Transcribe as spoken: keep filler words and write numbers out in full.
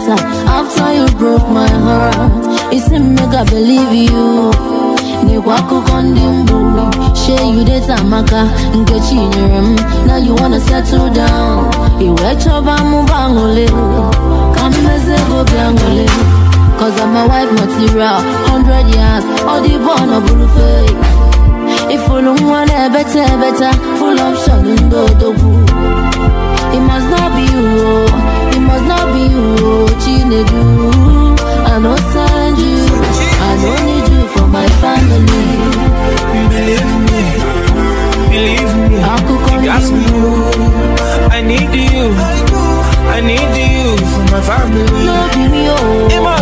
better after you broke my heart. It's a mega believe you. Ni waku kondimbu, share you de tamaka, ngechi nyerem. Now you wanna settle down. Iwe choba mubangole, kameze go biangole. Cause I'm a wife material, hundred years, all the born of blue fake. If you don't want it better, better, full option in the dogu. It must not be you, it must not be you, Chinedu. I don't send you, I don't need you for my family. Believe me, believe me, I could call ask me who. I need you, I need you for my family. Love me, oh.